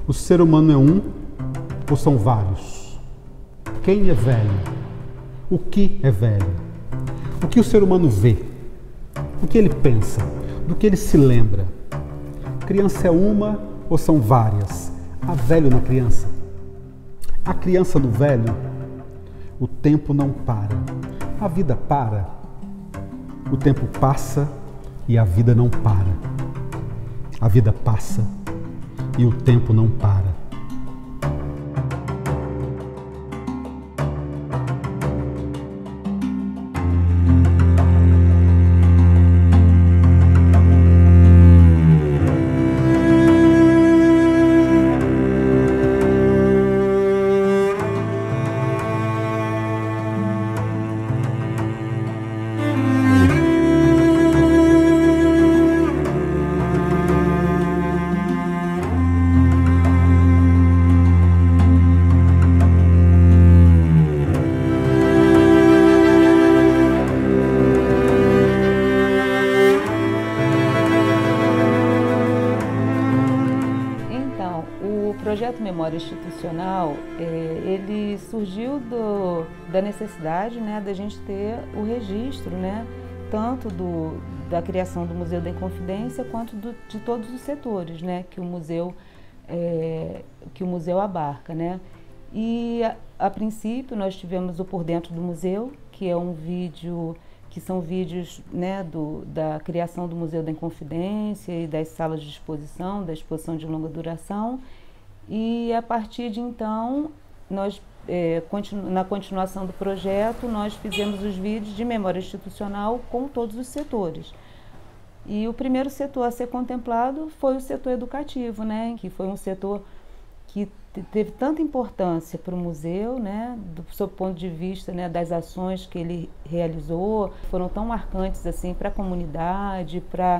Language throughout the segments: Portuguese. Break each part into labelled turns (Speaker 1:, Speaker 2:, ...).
Speaker 1: O ser humano é um ou são vários? Quem é velho? O que é velho? O que o ser humano vê? O que ele pensa? Do que ele se lembra? Criança é uma ou são várias? Há velho na criança? A criança no velho? O tempo não para. A vida para. O tempo passa e a vida não para. A vida passa e o tempo não para.
Speaker 2: O projeto Memória Institucional, ele surgiu da necessidade, né, da gente ter o registro, né, tanto da criação do Museu da Inconfidência quanto de todos os setores, né, que o museu abarca, né. E a princípio nós tivemos o Por Dentro do Museu, que é um vídeo, que são vídeos, né, da criação do Museu da Inconfidência e das salas de exposição, da exposição de longa duração. E a partir de então, nós, na continuação do projeto, nós fizemos os vídeos de memória institucional com todos os setores. E o primeiro setor a ser contemplado foi o setor educativo, né, que foi um setor que teve tanta importância para o museu, né, do seu ponto de vista, né, das ações que ele realizou, foram tão marcantes assim para a comunidade, para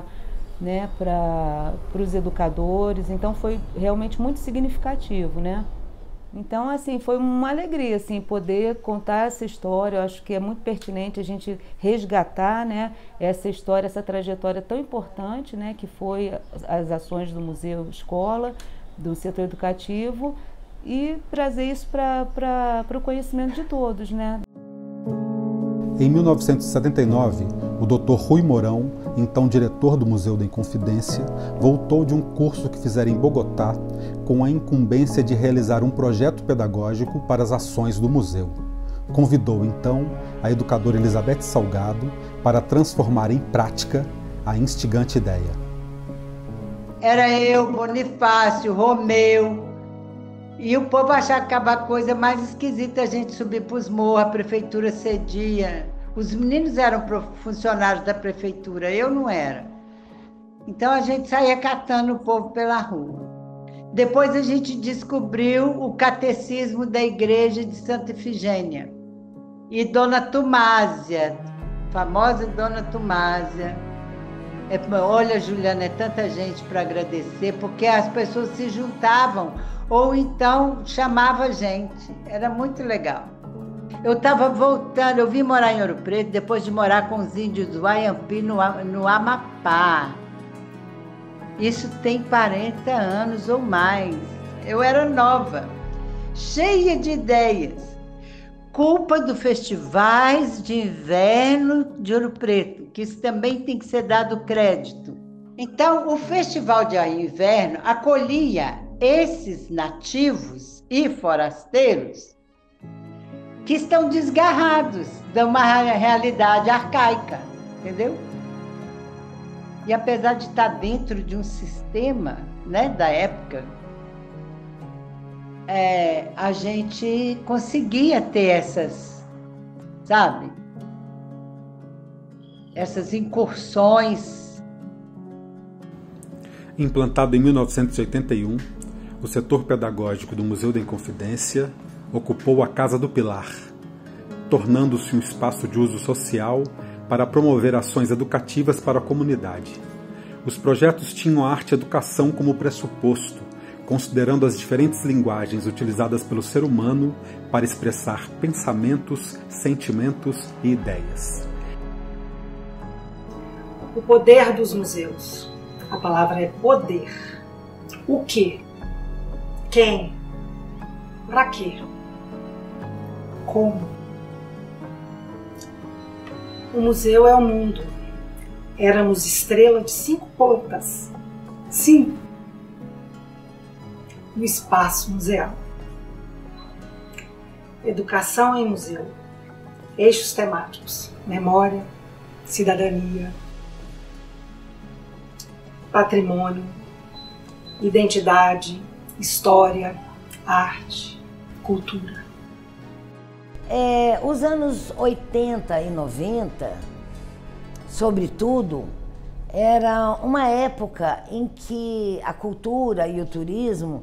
Speaker 2: os educadores, então foi realmente muito significativo, né? Então, assim, foi uma alegria, assim, poder contar essa história. Eu acho que é muito pertinente a gente resgatar, né, essa história, essa trajetória tão importante, né, que foi as ações do Museu Escola, do setor educativo, e trazer isso para o conhecimento de todos, né?
Speaker 1: Em 1979, o Dr. Rui Mourão, então diretor do Museu da Inconfidência, voltou de um curso que fizera em Bogotá com a incumbência de realizar um projeto pedagógico para as ações do museu. Convidou, então, a educadora Elizabeth Salgado para transformar em prática a instigante ideia.
Speaker 3: Era eu, Bonifácio, Romeu, e o povo achava que acabava coisa mais esquisita a gente subir para os morros, a prefeitura cedia. Os meninos eram funcionários da prefeitura, eu não era. Então a gente saía catando o povo pela rua. Depois a gente descobriu o catecismo da igreja de Santa Efigênia. E Dona Tumásia, famosa Dona Tumásia. Olha, Juliana, é tanta gente para agradecer, porque as pessoas se juntavam, ou então chamava a gente. Era muito legal. Eu estava voltando, eu vim morar em Ouro Preto, depois de morar com os índios do Ayampi, no Amapá. Isso tem 40 anos ou mais. Eu era nova, cheia de ideias. Culpa dos festivais de inverno de Ouro Preto, que isso também tem que ser dado crédito. Então, o Festival de Inverno acolhia esses nativos e forasteiros que estão desgarrados de uma realidade arcaica, entendeu? E apesar de estar dentro de um sistema, né, da época, a gente conseguia ter essas, sabe? Essas incursões.
Speaker 1: Implantado em 1981, o setor pedagógico do Museu da Inconfidência ocupou a Casa do Pilar, tornando-se um espaço de uso social para promover ações educativas para a comunidade. Os projetos tinham a arte e a educação como pressuposto, considerando as diferentes linguagens utilizadas pelo ser humano para expressar pensamentos, sentimentos e ideias.
Speaker 4: O poder dos museus. A palavra é poder. O quê? Quem? Pra quê? Como? O museu é o mundo. Éramos estrela de 5 pontas. 5. No espaço museal. Educação em museu. Eixos temáticos. Memória, cidadania, patrimônio, identidade, história, arte, cultura.
Speaker 5: Os anos 80 e 90, sobretudo, era uma época em que a cultura e o turismo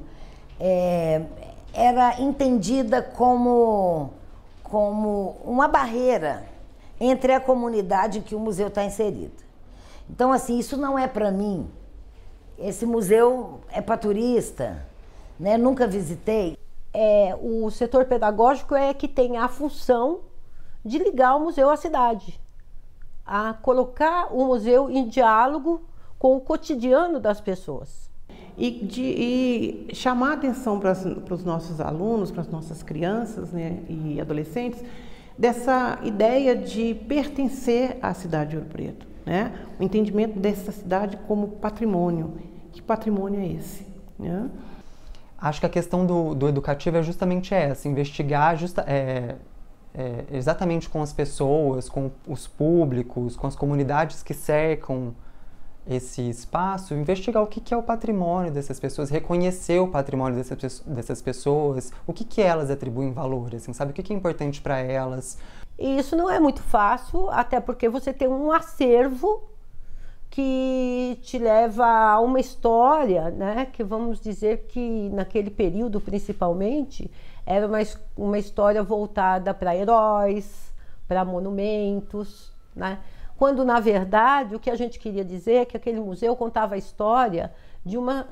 Speaker 5: era entendida como uma barreira entre a comunidade em que o museu está inserido. Então, assim, isso não é para mim. Esse museu é para turista, né? Nunca visitei.
Speaker 6: O setor pedagógico é que tem a função de ligar o museu à cidade, a colocar o museu em diálogo com o cotidiano das pessoas.
Speaker 7: E chamar a atenção para os nossos alunos, para as nossas crianças, né, e adolescentes, dessa ideia de pertencer à cidade de Ouro Preto, né? O entendimento dessa cidade como patrimônio. Que patrimônio é esse, né?
Speaker 8: Acho que a questão do educativo é justamente essa, investigar exatamente com as pessoas, com os públicos, com as comunidades que cercam esse espaço, investigar o que é o patrimônio dessas pessoas, reconhecer o patrimônio dessas pessoas, o que elas atribuem valor, assim, sabe? O que é importante para elas.
Speaker 6: E isso não é muito fácil, até porque você tem um acervo que te leva a uma história, né? Que vamos dizer que naquele período, principalmente, era uma história voltada para heróis, para monumentos, né? Quando, na verdade, o que a gente queria dizer é que aquele museu contava a história de uma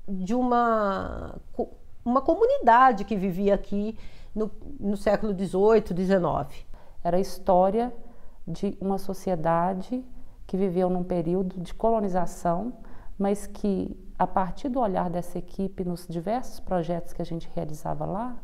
Speaker 6: comunidade que vivia aqui no século XVIII, XIX.
Speaker 2: Era a história de uma sociedade que viveu num período de colonização, mas que, a partir do olhar dessa equipe, nos diversos projetos que a gente realizava lá,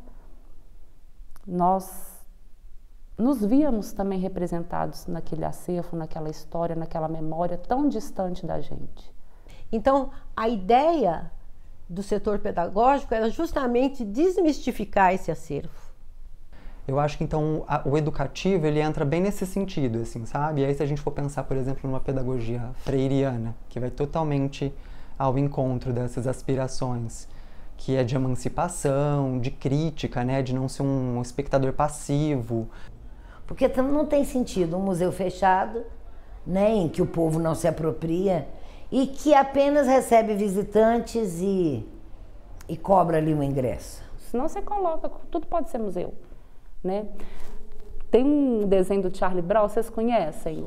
Speaker 2: nós nos víamos também representados naquele acervo, naquela história, naquela memória tão distante da gente.
Speaker 6: Então, a ideia do setor pedagógico era justamente desmistificar esse acervo.
Speaker 8: Eu acho que, então, o educativo, ele entra bem nesse sentido, assim, sabe? E aí, se a gente for pensar, por exemplo, numa pedagogia freiriana, que vai totalmente ao encontro dessas aspirações, que é de emancipação, de crítica, né? De não ser um espectador passivo.
Speaker 5: Porque não tem sentido um museu fechado, né, em que o povo não se apropria e que apenas recebe visitantes e cobra ali um ingresso.
Speaker 2: Senão você coloca, tudo pode ser museu, né? Tem um desenho do Charlie Brown, vocês conhecem?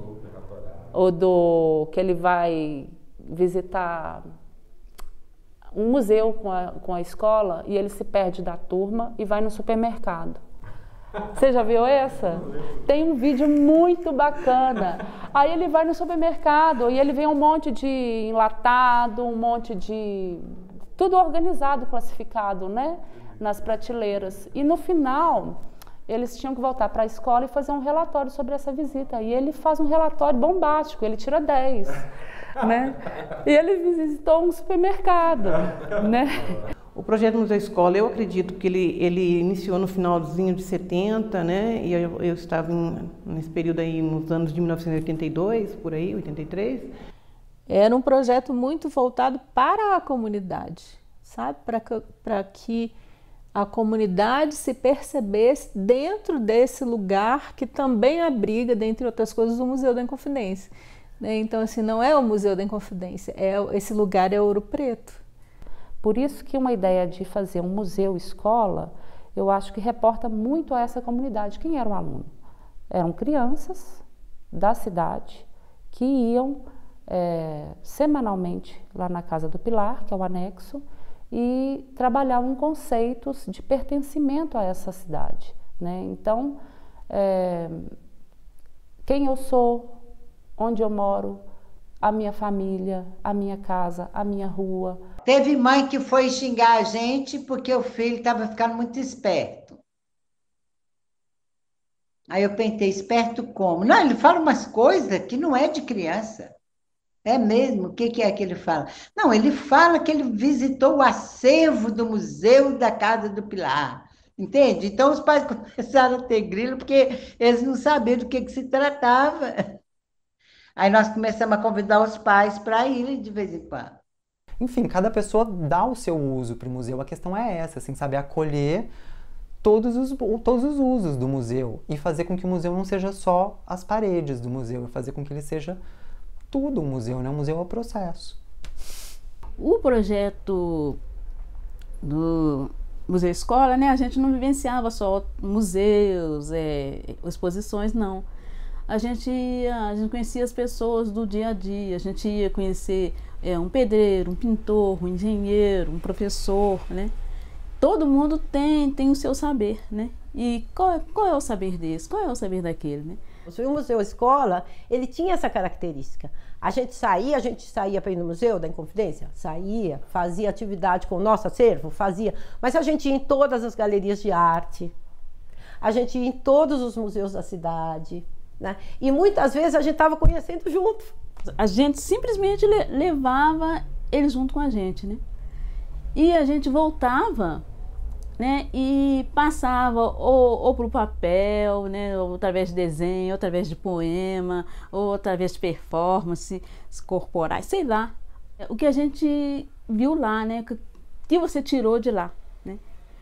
Speaker 2: O que ele vai visitar um museu com a escola e ele se perde da turma e vai no supermercado. Você já viu essa? Tem um vídeo muito bacana. Aí ele vai no supermercado e ele vê um monte de enlatado, um monte de... tudo organizado, classificado, né? Nas prateleiras. E no final, eles tinham que voltar para a escola e fazer um relatório sobre essa visita. E ele faz um relatório bombástico, ele tira 10, né? E ele visitou um supermercado, né?
Speaker 7: O projeto Museu Escola, eu acredito que ele iniciou no finalzinho de 70, né? E eu estava nesse período aí, nos anos de 1982, por aí, 83.
Speaker 9: Era um projeto muito voltado para a comunidade, sabe? Para que a comunidade se percebesse dentro desse lugar que também abriga, dentre outras coisas, o Museu da Inconfidência. Então, assim, não é o Museu da Inconfidência, esse lugar é Ouro Preto.
Speaker 2: Por isso que uma ideia de fazer um museu-escola, eu acho que reporta muito a essa comunidade. Quem era o aluno? Eram crianças da cidade que iam semanalmente lá na Casa do Pilar, que é o anexo, e trabalhavam conceitos de pertencimento a essa cidade, né? Então, quem eu sou, onde eu moro, a minha família, a minha casa, a minha rua.
Speaker 3: teve mãe que foi xingar a gente porque o filho estava ficando muito esperto. Aí eu pensei, esperto como? Não, ele fala umas coisas que não é de criança. É mesmo? O que é que ele fala? Não, ele fala que ele visitou o acervo do Museu da Casa do Pilar. Entende? Então os pais começaram a ter grilo porque eles não sabiam do que se tratava. Aí nós começamos a convidar os pais para irem de vez em quando.
Speaker 8: Enfim, cada pessoa dá o seu uso para o museu. A questão é essa, assim, sabe? Acolher todos os usos do museu e fazer com que o museu não seja só as paredes do museu, fazer com que ele seja tudo um museu, né? O museu é o processo.
Speaker 10: O projeto do Museu Escola, né? A gente não vivenciava só museus, exposições, não. A gente conhecia as pessoas do dia a dia, a gente ia conhecer um pedreiro, um pintor, um engenheiro, um professor, né? Todo mundo tem o seu saber, né? E qual é o saber desse? Qual é o saber daquele, né?
Speaker 6: O Museu Escola, ele tinha essa característica. A gente saía para ir no Museu da Inconfidência? Saía, fazia atividade com o nosso acervo? Fazia. Mas a gente ia em todas as galerias de arte, a gente ia em todos os museus da cidade, né? E muitas vezes a gente estava conhecendo junto.
Speaker 10: A gente simplesmente levava eles junto com a gente, né? E a gente voltava, né, e passava ou para o papel, né, ou através de desenho, ou através de poema, ou através de performances corporais, sei lá. O que a gente viu lá, né, que você tirou de lá, né?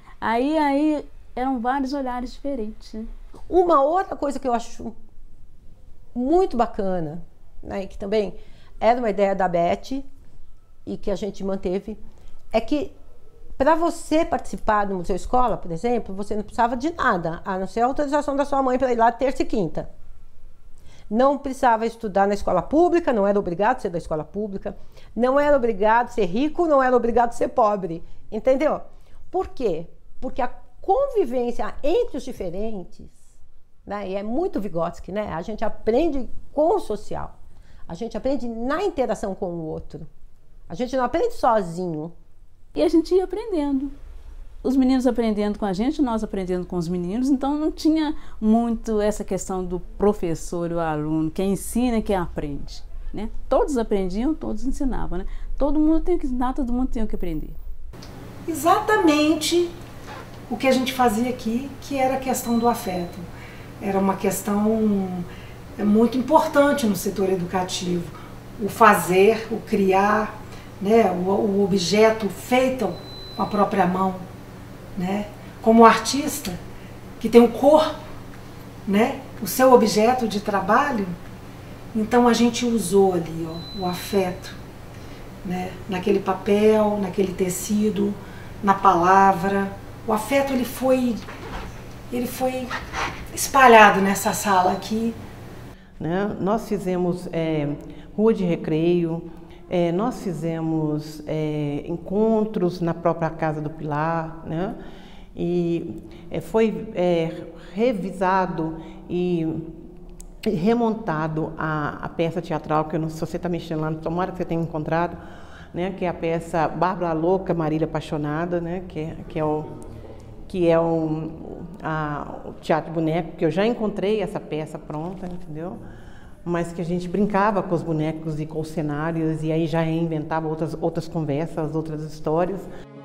Speaker 10: Aí eram vários olhares diferentes, né?
Speaker 6: Uma outra coisa que eu acho muito bacana, né, que também era uma ideia da Beth e que a gente manteve, é que para você participar do Museu Escola, por exemplo, você não precisava de nada, a não ser a autorização da sua mãe para ir lá terça e quinta. Não precisava estudar na escola pública, não era obrigado a ser da escola pública, não era obrigado a ser rico, não era obrigado a ser pobre, entendeu? Por quê? Porque a convivência entre os diferentes, né, e é muito Vygotsky, né? A gente aprende com o social, a gente aprende na interação com o outro, a gente não aprende sozinho.
Speaker 10: E a gente ia aprendendo. Os meninos aprendendo com a gente, nós aprendendo com os meninos, então não tinha muito essa questão do professor e o aluno, quem ensina e quem aprende, né? Todos aprendiam, todos ensinavam, né? Todo mundo tem que ensinar, todo mundo tem que aprender.
Speaker 4: Exatamente o que a gente fazia aqui, que era a questão do afeto. Era uma questão muito importante no setor educativo. O fazer, o criar, né, o objeto feito com a própria mão, né, como artista que tem um corpo, né, o seu objeto de trabalho. Então a gente usou ali, ó, o afeto, né, naquele papel, naquele tecido, na palavra. O afeto ele foi espalhado nessa sala aqui,
Speaker 7: né? Nós fizemos rua de recreio. Nós fizemos encontros na própria Casa do Pilar, né? E foi revisado e remontado a peça teatral, que eu não sei se você está mexendo lá, tomara que você tenha encontrado, né? Que é a peça Bárbara Louca, Marília Apaixonada, né? Que é o teatro de boneco, que eu já encontrei essa peça pronta, entendeu? Mas que a gente brincava com os bonecos e com os cenários, e aí já inventava outras conversas, outras histórias.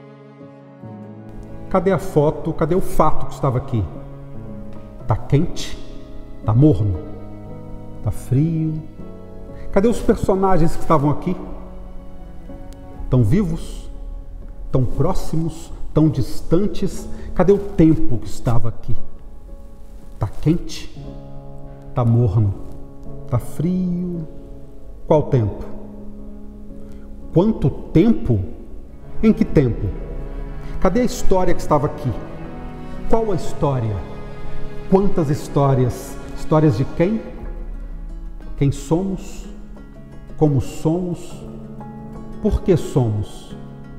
Speaker 1: Cadê a foto? Cadê o fato que estava aqui? Tá quente? Tá morno? Tá frio? Cadê os personagens que estavam aqui? Tão vivos? Tão próximos? Tão distantes? Cadê o tempo que estava aqui? Tá quente? Tá morno? Tá frio? Qual tempo? Quanto tempo? Em que tempo? Cadê a história que estava aqui? Qual a história? Quantas histórias? Histórias de quem? Quem somos? Como somos? Por que somos?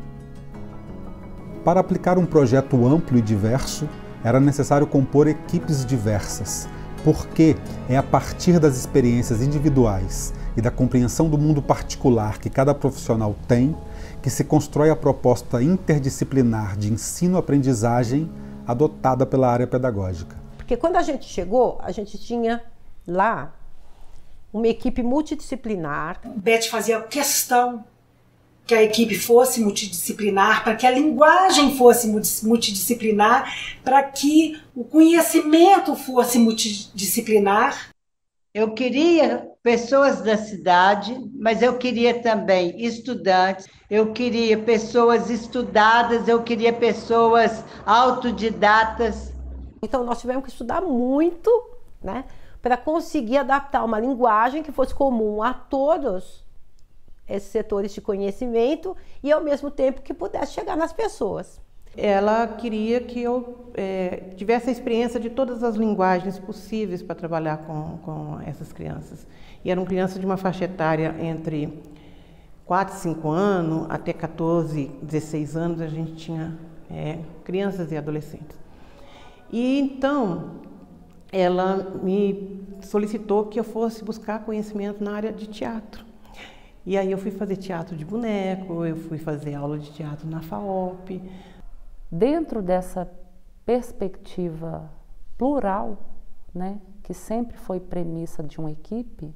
Speaker 1: Para aplicar um projeto amplo e diverso, era necessário compor equipes diversas, porque é a partir das experiências individuais e da compreensão do mundo particular que cada profissional tem que se constrói a proposta interdisciplinar de ensino-aprendizagem adotada pela área pedagógica.
Speaker 6: Porque quando a gente chegou, a gente tinha lá uma equipe multidisciplinar.
Speaker 4: Beth fazia questão que a equipe fosse multidisciplinar, para que a linguagem fosse multidisciplinar, para que o conhecimento fosse multidisciplinar.
Speaker 3: Eu queria pessoas da cidade, mas eu queria também estudantes, eu queria pessoas estudadas, eu queria pessoas autodidatas.
Speaker 6: Então nós tivemos que estudar muito, né, para conseguir adaptar uma linguagem que fosse comum a todos esses setores de conhecimento e ao mesmo tempo que pudesse chegar nas pessoas.
Speaker 7: Ela queria que eu tivesse a experiência de todas as linguagens possíveis para trabalhar com essas crianças. E eram crianças de uma faixa etária entre 4 e 5 anos até 14, 16 anos, a gente tinha crianças e adolescentes. E então, ela me solicitou que eu fosse buscar conhecimento na área de teatro. E aí eu fui fazer teatro de boneco, eu fui fazer aula de teatro na FAOP.
Speaker 2: Dentro dessa perspectiva plural, né, que sempre foi premissa de uma equipe,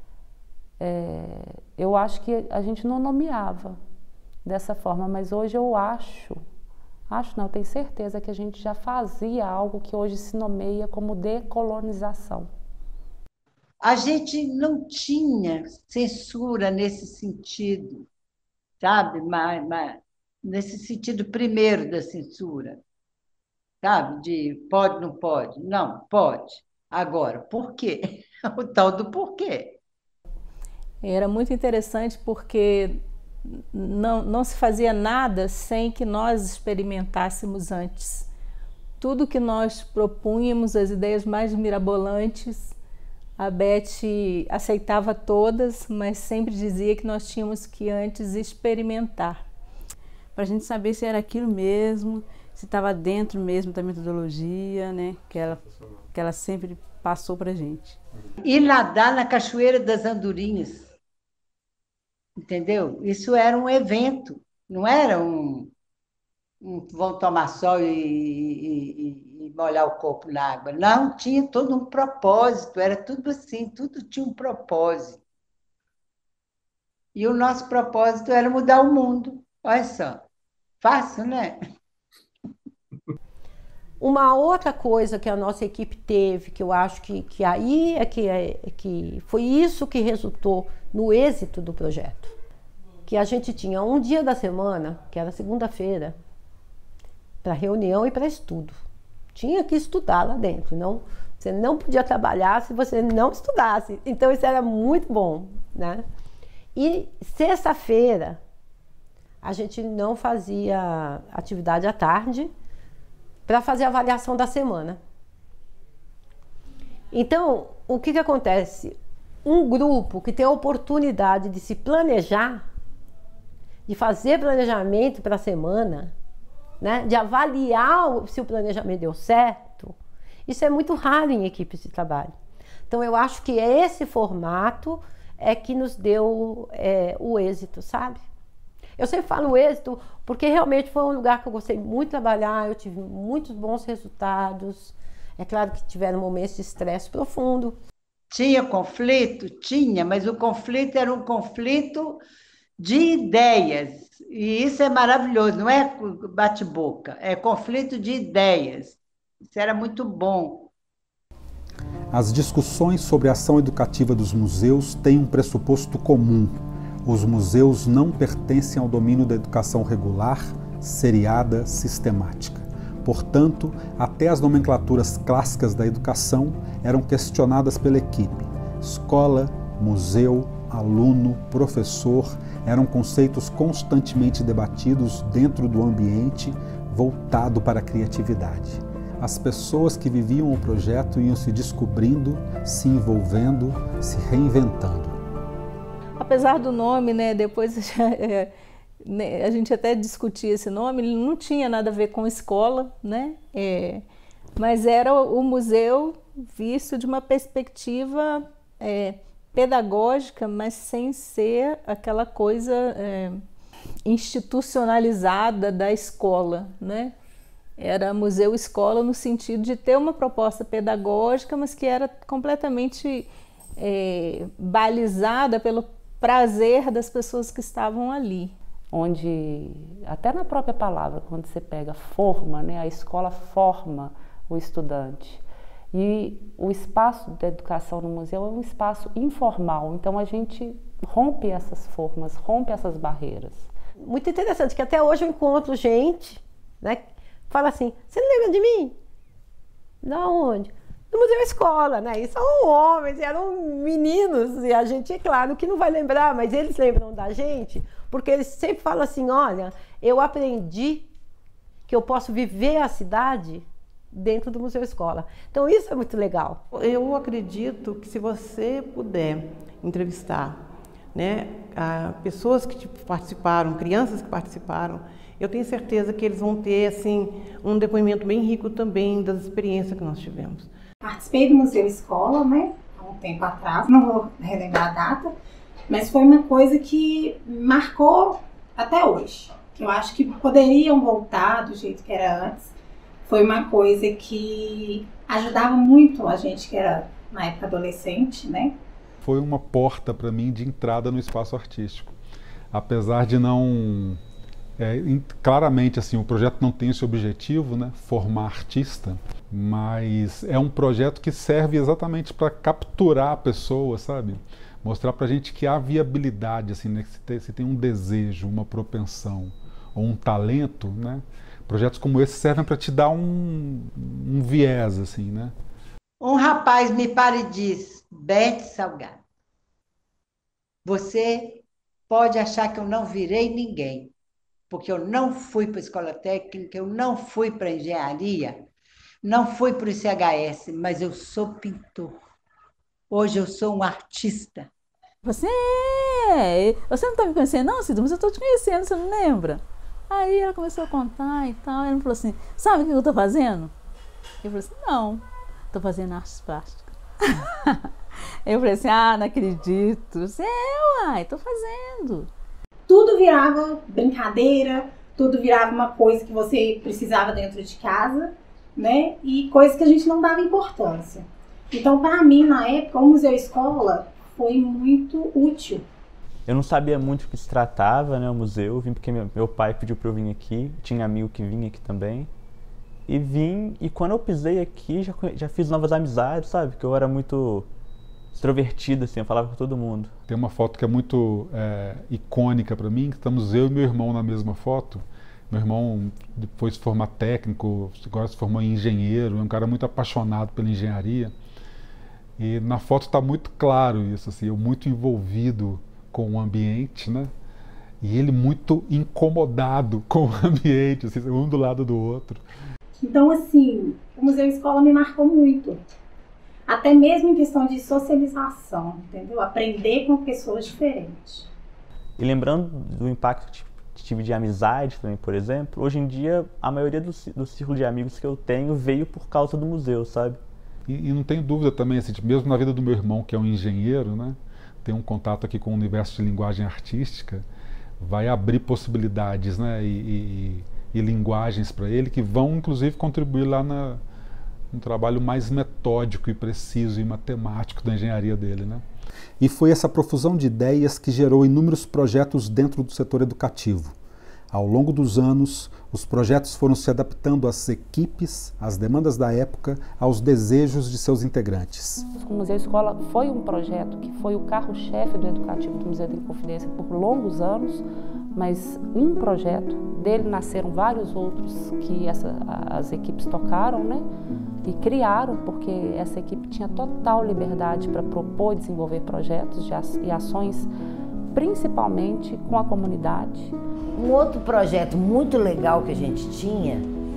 Speaker 2: eu acho que a gente não nomeava dessa forma, mas hoje eu não, tenho certeza que a gente já fazia algo que hoje se nomeia como decolonização.
Speaker 3: A gente não tinha censura nesse sentido, sabe? Mas nesse sentido primeiro da censura, sabe? De pode, não pode. Não, pode. Agora, por quê? O tal do porquê.
Speaker 9: Era muito interessante porque não se fazia nada sem que nós experimentássemos antes. Tudo que nós propunhamos, as ideias mais mirabolantes, a Beth aceitava todas, mas sempre dizia que nós tínhamos que antes experimentar.
Speaker 10: Para a gente saber se era aquilo mesmo, se estava dentro mesmo da metodologia, né, que ela sempre passou para a gente.
Speaker 3: E nadar na Cachoeira das Andorinhas, entendeu? Isso era um evento, não era um vão tomar sol e molhar o corpo na água. Não, tinha todo um propósito, era tudo assim, tudo tinha um propósito. E o nosso propósito era mudar o mundo. Olha só, fácil, né?
Speaker 6: Uma outra coisa que a nossa equipe teve, que eu acho que aí que foi isso que resultou no êxito do projeto, que a gente tinha um dia da semana, que era segunda-feira, para reunião e para estudo. Tinha que estudar lá dentro, você não podia trabalhar se você não estudasse. Então isso era muito bom, né? E sexta-feira a gente não fazia atividade à tarde para fazer a avaliação da semana. Então, o que acontece? Um grupo que tem a oportunidade de se planejar, de fazer planejamento para a semana, né, de avaliar se o planejamento deu certo, isso é muito raro em equipes de trabalho. Então eu acho que esse formato que nos deu o êxito, sabe? Eu sempre falo êxito porque realmente foi um lugar que eu gostei muito de trabalhar, eu tive muitos bons resultados. É claro que tiveram momentos de estresse profundo.
Speaker 3: Tinha conflito? Tinha, mas o conflito era um conflito de ideias. E isso é maravilhoso, não é bate-boca, é conflito de ideias. Isso era muito bom.
Speaker 1: As discussões sobre a ação educativa dos museus têm um pressuposto comum. Os museus não pertencem ao domínio da educação regular, seriada, sistemática. Portanto, até as nomenclaturas clássicas da educação eram questionadas pela equipe. Escola, museu, aluno, professor, eram conceitos constantemente debatidos dentro do ambiente voltado para a criatividade. As pessoas que viviam o projeto iam se descobrindo, se envolvendo, se reinventando.
Speaker 9: Apesar do nome, né, depois a gente até discutia esse nome, ele não tinha nada a ver com escola, né? Mas era o museu visto de uma perspectiva pedagógica, mas sem ser aquela coisa institucionalizada da escola, né? Era museu-escola no sentido de ter uma proposta pedagógica, mas que era completamente balizada pelo prazer das pessoas que estavam ali.
Speaker 2: Onde, até na própria palavra, quando você pega forma, né, a escola forma o estudante. E o espaço da educação no museu é um espaço informal, então a gente rompe essas formas, rompe essas barreiras.
Speaker 6: Muito interessante, que até hoje eu encontro gente, né, que fala assim, você não lembra de mim? Da onde? Do Museu Escola, né? E são homens, eram meninos, e a gente, é claro, que não vai lembrar, mas eles lembram da gente, porque eles sempre falam assim, olha, eu aprendi que eu posso viver a cidade dentro do Museu Escola. Então isso é muito legal.
Speaker 7: Eu acredito que se você puder entrevistar, né, pessoas que participaram, crianças que participaram, eu tenho certeza que eles vão ter assim, um depoimento bem rico também das experiências que nós tivemos.
Speaker 11: Participei do Museu Escola, né, há um tempo atrás, não vou relembrar a data, mas foi uma coisa que marcou até hoje. Eu acho que poderiam voltar do jeito que era antes. Foi uma coisa que ajudava muito a gente que era, na época, adolescente, né?
Speaker 1: Foi uma porta para mim de entrada no espaço artístico. Apesar de não... claramente, assim, o projeto não tem esse objetivo, né, formar artista, mas é um projeto que serve exatamente para capturar a pessoa, sabe? Mostrar para a gente que há viabilidade, assim, né, que se tem um desejo, uma propensão ou um talento, né? Projetos como esse servem para te dar um viés, assim, né?
Speaker 3: Um rapaz me para e diz, Beth Salgado, você pode achar que eu não virei ninguém, porque eu não fui para a escola técnica, eu não fui para a engenharia, não fui para o ICHS, mas eu sou pintor. Hoje eu sou um artista.
Speaker 10: Você não está me conhecendo não, Cida, mas eu estou te conhecendo, você não lembra? Aí ela começou a contar e tal, ela falou assim, sabe o que eu estou fazendo? Eu falei assim, não, estou fazendo artes plásticas. Eu falei assim, não acredito. Você estou fazendo.
Speaker 11: Tudo virava brincadeira, tudo virava uma coisa que você precisava dentro de casa, né? E coisas que a gente não dava importância. Então, para mim, na época, o Museu Escola foi muito útil.
Speaker 12: Eu não sabia muito o que se tratava, né, o museu. Eu vim porque meu pai pediu para eu vir aqui, tinha amigo que vinha aqui também. E vim, e quando eu pisei aqui, já fiz novas amizades, sabe? Que eu era muito extrovertido, assim, eu falava com todo mundo.
Speaker 1: Tem uma foto que é muito icônica para mim, que estamos eu e meu irmão na mesma foto. Meu irmão depois se formar técnico, agora se formou em engenheiro, é um cara muito apaixonado pela engenharia. E na foto está muito claro isso, assim, eu muito envolvido com o ambiente, né? E ele muito incomodado com o ambiente, assim, um do lado do outro.
Speaker 11: Então, assim, o Museu Escola me marcou muito. Até mesmo em questão de socialização, entendeu? Aprender com pessoas diferentes.
Speaker 12: E lembrando do impacto que tive de amizade também, por exemplo, hoje em dia a maioria do círculo de amigos que eu tenho veio por causa do museu, sabe?
Speaker 1: E não tenho dúvida também, assim, mesmo na vida do meu irmão, que é um engenheiro, né? Tem um contato aqui com o universo de linguagem artística, vai abrir possibilidades, né, e linguagens para ele que vão, inclusive, contribuir lá no trabalho mais metódico e preciso e matemático da engenharia dele, né? E foi essa profusão de ideias que gerou inúmeros projetos dentro do setor educativo. Ao longo dos anos, os projetos foram se adaptando às equipes, às demandas da época, aos desejos de seus integrantes.
Speaker 2: O Museu Escola foi um projeto que foi o carro-chefe do educativo do Museu da Inconfidência por longos anos, mas um projeto, dele nasceram vários outros que as equipes tocaram, né? E criaram, porque essa equipe tinha total liberdade para propor e desenvolver projetos e ações, principalmente com a comunidade.
Speaker 5: Um outro projeto muito legal que a gente tinha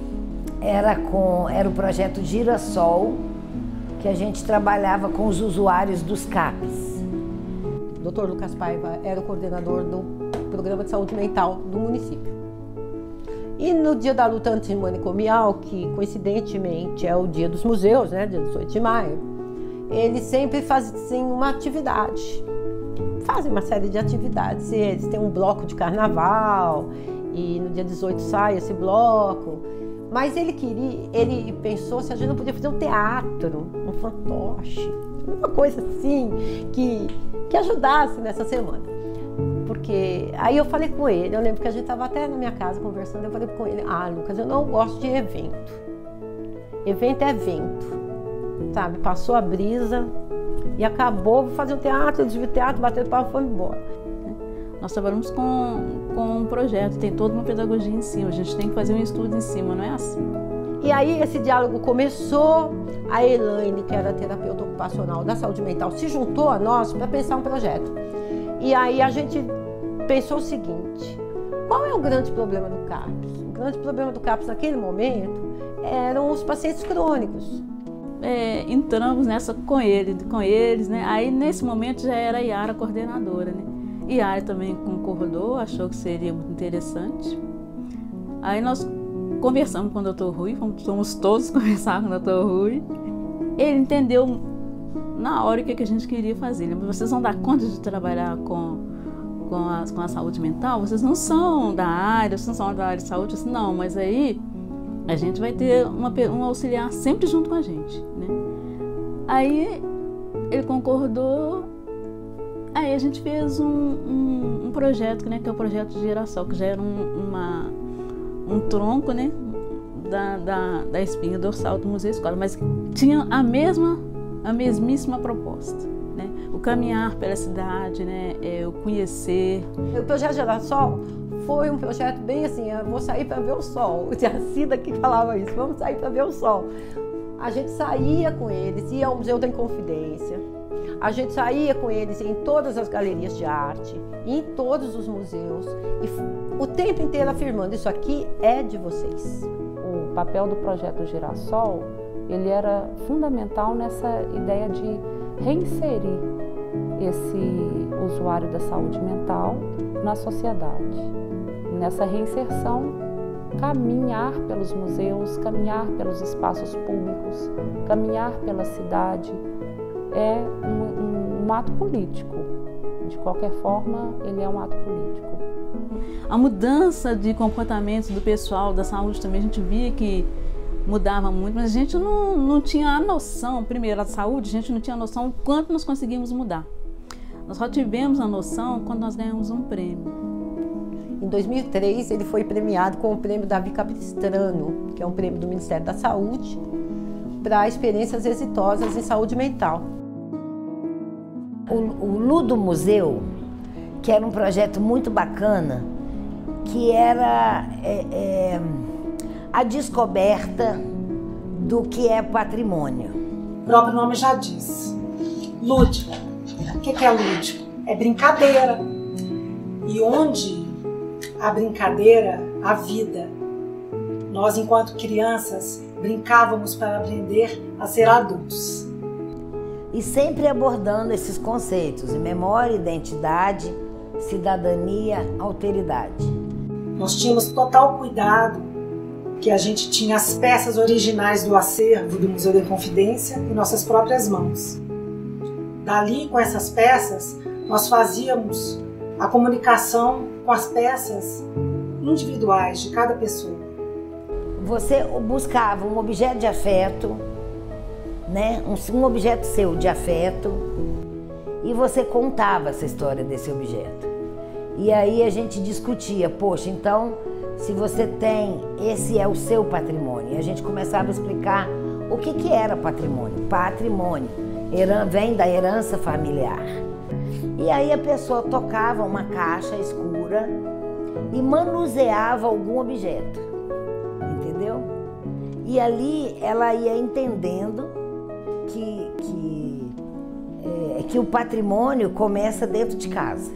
Speaker 5: era o projeto Girassol, que a gente trabalhava com os usuários dos CAPs.
Speaker 6: O Dr. Lucas Paiva era o coordenador do Programa de Saúde Mental do município. E no dia da luta antimanicomial, que coincidentemente é o dia dos museus, né, dia 18 de maio, ele sempre fazia assim, uma atividade. fazem uma série de atividades. Eles têm um bloco de carnaval e no dia 18 sai esse bloco. Mas ele pensou se a gente não podia fazer um teatro, um fantoche, uma coisa assim que ajudasse nessa semana. Porque aí eu falei com ele, eu lembro que a gente estava até na minha casa conversando, eu falei com ele, Lucas, eu não gosto de evento. Evento é evento, sabe? Passou a brisa e acabou, vou fazer um teatro, eu desvio o teatro, batendo palma e foi embora.
Speaker 10: Nós trabalhamos com um projeto, tem toda uma pedagogia em cima, a gente tem que fazer um estudo em cima, não é assim.
Speaker 6: E aí esse diálogo começou, a Elaine, que era terapeuta ocupacional da saúde mental, se juntou a nós para pensar um projeto. E aí a gente pensou o seguinte, qual é o grande problema do CAPS? O grande problema do CAPS naquele momento eram os pacientes crônicos.
Speaker 10: Entramos nessa com eles, né? Aí nesse momento já era a Yara coordenadora, né? E a Yara também concordou, achou que seria muito interessante. Aí nós conversamos com o Dr. Rui, fomos todos conversar com o Dr. Rui. Ele entendeu na hora o que a gente queria fazer. Vocês vão dar conta de trabalhar com a saúde mental? Vocês não são da área, vocês não são da área de saúde? Disse, não, mas aí a gente vai ter um auxiliar sempre junto com a gente, né? Aí ele concordou. Aí a gente fez um projeto, né, que é o projeto de Girassol, que já era um tronco, né, da espinha dorsal do Museu Escola, mas tinha a mesmíssima proposta, né? O caminhar pela cidade, né, o conhecer.
Speaker 6: O projeto Girassol foi um projeto bem assim, eu vou sair para ver o sol. A Cida que falava isso, vamos sair para ver o sol. A gente saía com eles, ia ao Museu da Inconfidência. A gente saía com eles em todas as galerias de arte, em todos os museus, e o tempo inteiro afirmando, isso aqui é de vocês.
Speaker 2: O papel do projeto Girassol, ele era fundamental nessa ideia de reinserir esse usuário da saúde mental na sociedade. Nessa reinserção, caminhar pelos museus, caminhar pelos espaços públicos, caminhar pela cidade, é um ato político. De qualquer forma, ele é um ato político.
Speaker 10: A mudança de comportamentos do pessoal da saúde também, a gente via que mudava muito, mas a gente não tinha a noção, primeiro, a saúde, a gente não tinha a noção o quanto nós conseguimos mudar. Nós só tivemos a noção quando nós ganhamos um prêmio.
Speaker 6: Em 2003, ele foi premiado com o prêmio Davi Capistrano, que é um prêmio do Ministério da Saúde, para experiências exitosas em saúde mental.
Speaker 5: O Ludo Museu, que era um projeto muito bacana, que era a descoberta do que é patrimônio.
Speaker 4: O próprio nome já diz. Lúdico. O que é lúdico? É brincadeira. E onde a brincadeira, a vida. Nós, enquanto crianças, brincávamos para aprender a ser adultos.
Speaker 5: E sempre abordando esses conceitos de memória, identidade, cidadania, alteridade.
Speaker 4: Nós tínhamos total cuidado que a gente tinha as peças originais do acervo do Museu da Inconfidência em nossas próprias mãos. Dali, com essas peças, nós fazíamos a comunicação com as peças individuais de cada pessoa.
Speaker 5: Você buscava um objeto de afeto, né? Um objeto seu de afeto, e você contava essa história desse objeto. E aí a gente discutia, poxa, então, se você tem, esse é o seu patrimônio. E a gente começava a explicar o que era patrimônio. Patrimônio vem da herança familiar. E aí a pessoa tocava uma caixa escura e manuseava algum objeto, entendeu? E ali ela ia entendendo que o patrimônio começa dentro de casa.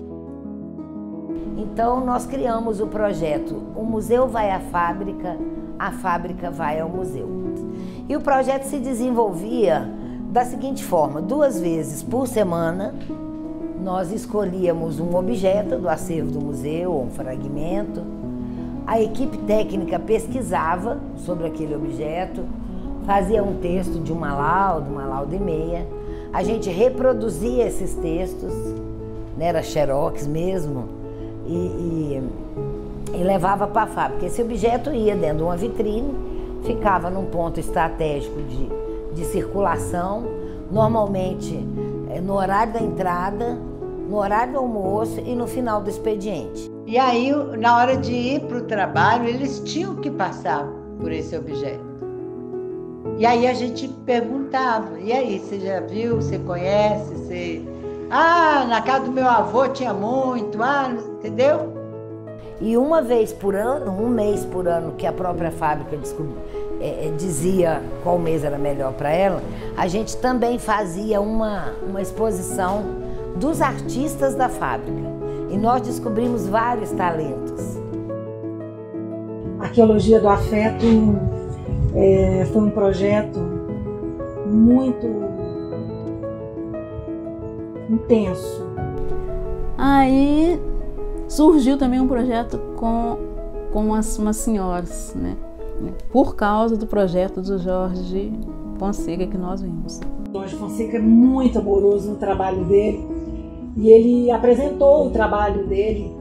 Speaker 5: Então nós criamos o projeto O Museu Vai à Fábrica, a Fábrica Vai ao Museu. E o projeto se desenvolvia da seguinte forma: 2 vezes por semana nós escolhíamos um objeto do acervo do museu, ou um fragmento. A equipe técnica pesquisava sobre aquele objeto, fazia um texto de uma lauda e meia. A gente reproduzia esses textos né, era xerox mesmo, e levava para a fábrica. Esse objeto ia dentro de uma vitrine, ficava num ponto estratégico de circulação, normalmente no horário da entrada, no horário do almoço e no final do expediente.
Speaker 3: E aí, na hora de ir para o trabalho, eles tinham que passar por esse objeto. E aí a gente perguntava, e aí, você já viu, você conhece, você... Ah, na casa do meu avô tinha muito, entendeu?
Speaker 5: E uma vez por ano, um mês por ano, que a própria fábrica dizia qual mês era melhor para ela, a gente também fazia uma exposição dos artistas da fábrica. E nós descobrimos vários talentos.
Speaker 4: A Arqueologia do Afeto foi um projeto muito intenso.
Speaker 10: Aí surgiu também um projeto com umas senhoras, né? Por causa do projeto do Jorge Fonseca que nós vimos.
Speaker 4: O Jorge Fonseca é muito amoroso no trabalho dele e ele apresentou o trabalho dele,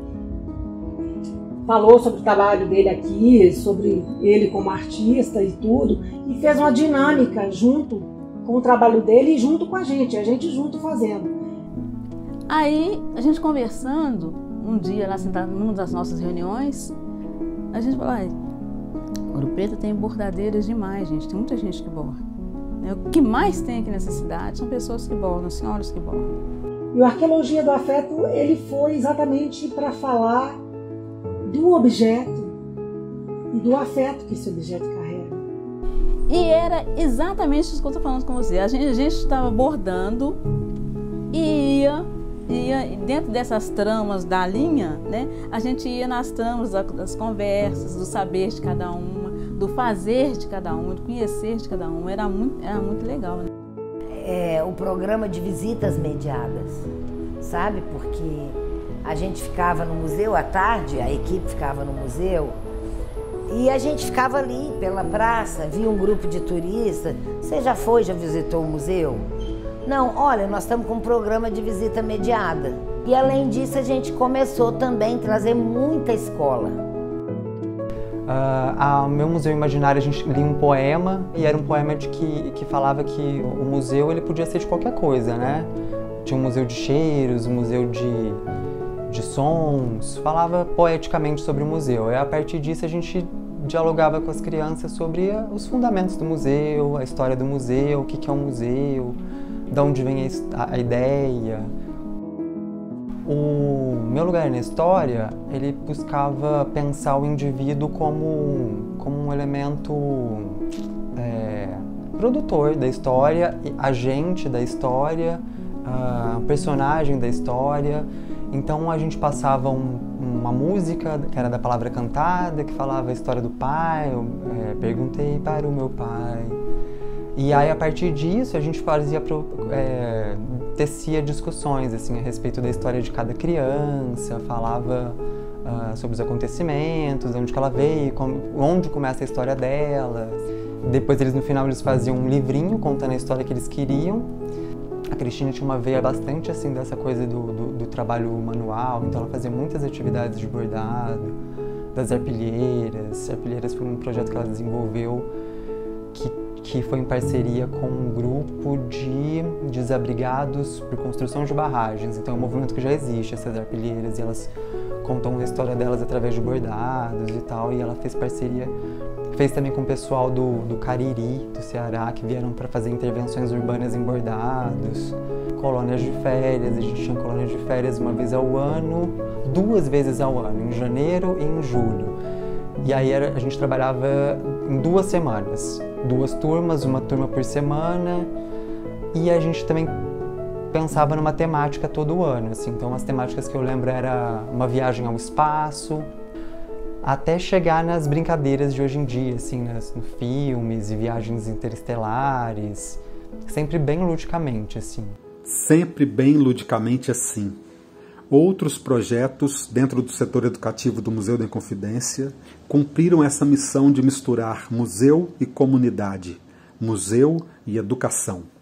Speaker 4: falou sobre o trabalho dele aqui, sobre ele como artista e tudo, e fez uma dinâmica junto com o trabalho dele e junto com a gente junto fazendo.
Speaker 10: Aí, a gente conversando, um dia lá sentado numa das nossas reuniões, a gente falou, Ouro Preto tem bordadeiras demais, gente, tem muita gente que borda. O que mais tem aqui nessa cidade são pessoas que bordam, senhoras que bordam.
Speaker 4: E o Arqueologia do Afeto, ele foi exatamente para falar do objeto e do afeto que esse objeto carrega.
Speaker 10: E era exatamente isso que eu estou falando com você. A gente estava bordando e ia dentro dessas tramas da linha, né? A gente ia nas tramas das conversas, do saber de cada uma, do fazer de cada uma, do conhecer de cada uma. Era muito legal, né?
Speaker 5: O programa de visitas mediadas, sabe? Porque a gente ficava no museu à tarde, a equipe ficava no museu, e a gente ficava ali pela praça, via um grupo de turistas. Você já visitou o museu? Não, olha, nós estamos com um programa de visita mediada. E além disso, a gente começou também a trazer muita escola.
Speaker 8: Ao meu Museu Imaginário a gente lia um poema, e era um poema que falava que o museu ele podia ser de qualquer coisa, né? Tinha um museu de cheiros, um museu de sons, falava poeticamente sobre o museu. E a partir disso a gente dialogava com as crianças sobre os fundamentos do museu, a história do museu, o que é um museu, de onde vem a ideia. O Meu Lugar na História, ele buscava pensar o indivíduo como um elemento produtor da história, agente da história, personagem da história. Então a gente passava uma música que era da palavra cantada, que falava a história do pai, perguntei para o meu pai. E aí, a partir disso, a gente tecia discussões assim, a respeito da história de cada criança, falava sobre os acontecimentos, de onde que ela veio, onde começa a história dela. Depois, no final, eles faziam um livrinho contando a história que eles queriam. A Cristina tinha uma veia bastante assim, dessa coisa do trabalho manual, então ela fazia muitas atividades de bordado, das arpilheiras. Arpilheiras foi um projeto que ela desenvolveu que foi em parceria com um grupo de desabrigados por construção de barragens. Então é um movimento que já existe, essas arpilheiras, e elas contam a história delas através de bordados e tal, e ela fez parceria, fez também com o pessoal do Cariri, do Ceará, que vieram para fazer intervenções urbanas em bordados, colônias de férias. A gente tinha colônias de férias uma vez ao ano, 2 vezes ao ano, em janeiro e em julho. E aí a gente trabalhava em 2 semanas, 2 turmas, uma turma por semana, e a gente também pensava numa temática todo ano, assim. Então as temáticas que eu lembro era uma viagem ao espaço, até chegar nas brincadeiras de hoje em dia, assim, no filmes e viagens interestelares, sempre bem ludicamente, assim.
Speaker 1: Sempre bem ludicamente, assim. Outros projetos dentro do setor educativo do Museu da Inconfidência cumpriram essa missão de misturar museu e comunidade, museu e educação.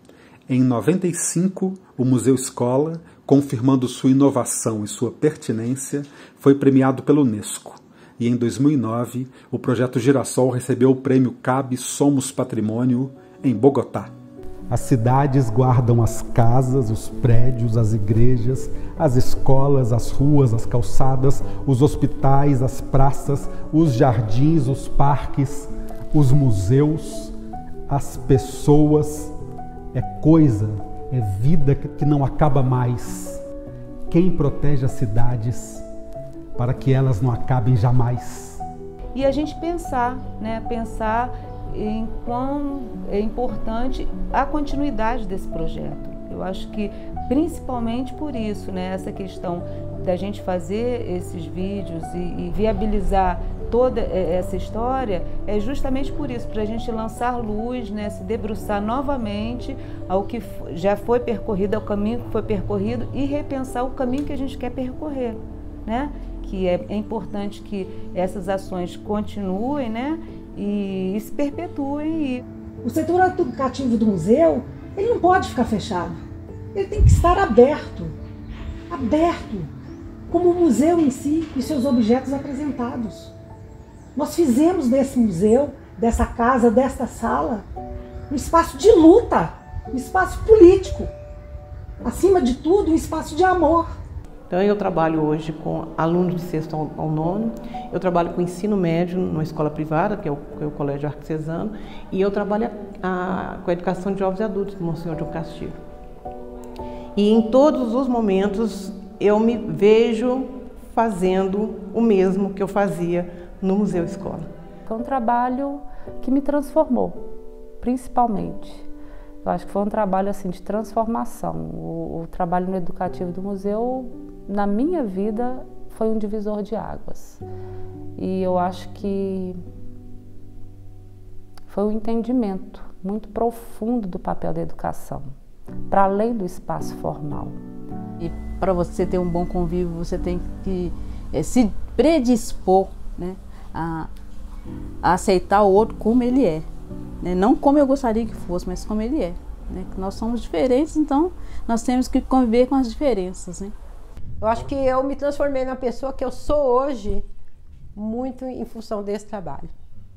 Speaker 1: Em 95, o Museu Escola, confirmando sua inovação e sua pertinência, foi premiado pela Unesco. E em 2009, o projeto Girassol recebeu o prêmio CAB Somos Patrimônio em Bogotá. As cidades guardam as casas, os prédios, as igrejas, as escolas, as ruas, as calçadas, os hospitais, as praças, os jardins, os parques, os museus, as pessoas. É coisa, é vida que não acaba mais. Quem protege as cidades para que elas não acabem jamais?
Speaker 2: E a gente pensar em quão é importante a continuidade desse projeto. Eu acho que principalmente por isso, né, essa questão da gente fazer esses vídeos e viabilizar toda essa história é justamente por isso, para a gente lançar luz, né, se debruçar novamente ao que já foi percorrido, ao caminho que foi percorrido e repensar o caminho que a gente quer percorrer, né? Que é importante que essas ações continuem, né, e se perpetuem.
Speaker 4: O setor educativo do museu, ele não pode ficar fechado. Ele tem que estar aberto, como o museu em si e seus objetos apresentados. Nós fizemos desse museu, dessa casa, desta sala, um espaço de luta, um espaço político. Acima de tudo, um espaço de amor.
Speaker 7: Então eu trabalho hoje com alunos de 6º ao 9º, eu trabalho com ensino médio numa escola privada, que é o Colégio Arquidiocesano, e eu trabalho com a educação de jovens e adultos do Monsenhor João Castilho. E em todos os momentos eu me vejo fazendo o mesmo que eu fazia no Museu Escola.
Speaker 13: Foi um trabalho que me transformou, principalmente. Eu acho que foi um trabalho assim, de transformação. O trabalho no educativo do museu, na minha vida, foi um divisor de águas. E eu acho que foi um entendimento muito profundo do papel da educação, para além do espaço formal.
Speaker 10: E para você ter um bom convívio, você tem que se predispor, né, a aceitar o outro como ele é. Né? Não como eu gostaria que fosse, mas como ele é. Né? Nós somos diferentes, então nós temos que conviver com as diferenças. Né?
Speaker 6: Eu acho que eu me transformei na pessoa que eu sou hoje, muito em função desse trabalho.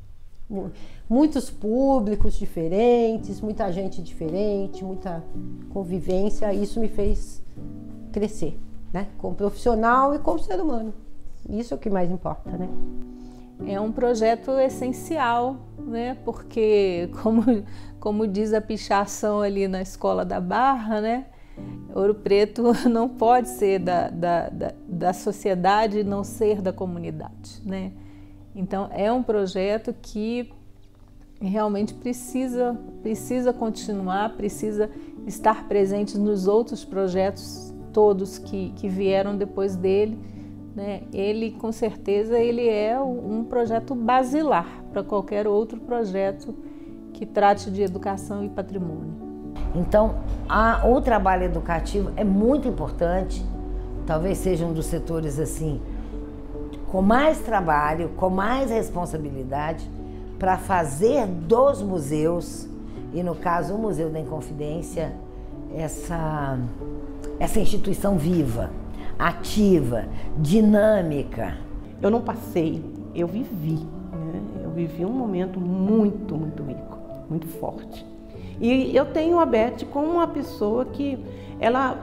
Speaker 6: Muitos públicos diferentes, muita gente diferente, muita convivência, isso me fez crescer, né? Como profissional e como ser humano. Isso é o que mais importa, né?
Speaker 9: É um projeto essencial, né? Porque, como diz a pichação ali na Escola da Barra, né? Ouro Preto não pode ser da sociedade e não ser da comunidade, né? Então, é um projeto que realmente precisa continuar, precisa estar presente nos outros projetos todos que vieram depois dele. Né? Ele, com certeza, ele é um projeto basilar para qualquer outro projeto que trate de educação e patrimônio.
Speaker 5: Então, o trabalho educativo é muito importante, talvez seja um dos setores assim, com mais trabalho, com mais responsabilidade, para fazer dos museus, e no caso o Museu da Inconfidência, essa instituição viva, ativa, dinâmica.
Speaker 7: Eu não passei, eu vivi, né? Eu vivi um momento muito, muito rico, muito forte. E eu tenho a Beth como uma pessoa que ela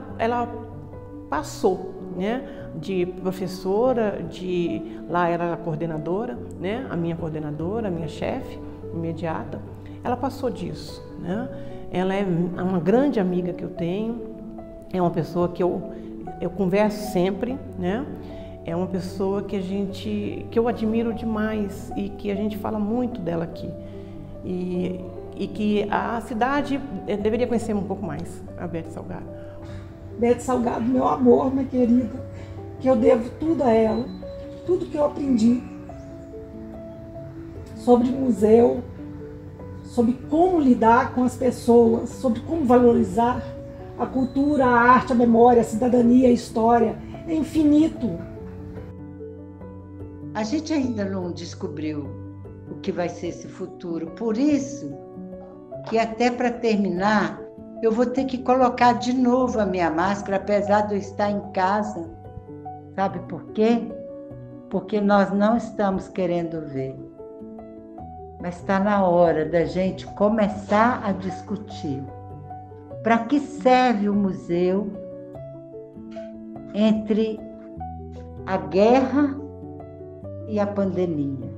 Speaker 7: passou, né? De professora, lá era a coordenadora, né? A minha coordenadora, a minha chefe imediata, ela passou disso, né? Ela é uma grande amiga que eu tenho, é uma pessoa que eu converso sempre, né? É uma pessoa que eu admiro demais e que a gente fala muito dela aqui. E que a cidade deveria conhecer um pouco mais a Beth Salgado.
Speaker 4: Beth Salgado, meu amor, minha querida, que eu devo tudo a ela, tudo que eu aprendi sobre museu, sobre como lidar com as pessoas, sobre como valorizar a cultura, a arte, a memória, a cidadania, a história. É infinito.
Speaker 3: A gente ainda não descobriu o que vai ser esse futuro. Por isso que até para terminar, eu vou ter que colocar de novo a minha máscara, apesar de eu estar em casa. Sabe por quê? Porque nós não estamos querendo ver. Mas está na hora da gente começar a discutir. Para que serve o museu entre a guerra e a pandemia?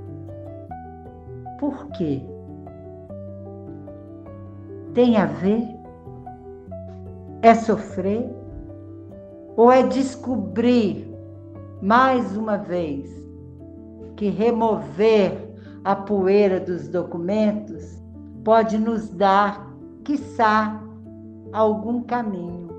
Speaker 3: Por quê? Tem a ver? É sofrer? Ou é descobrir, mais uma vez, que remover a poeira dos documentos pode nos dar, quiçá, algum caminho?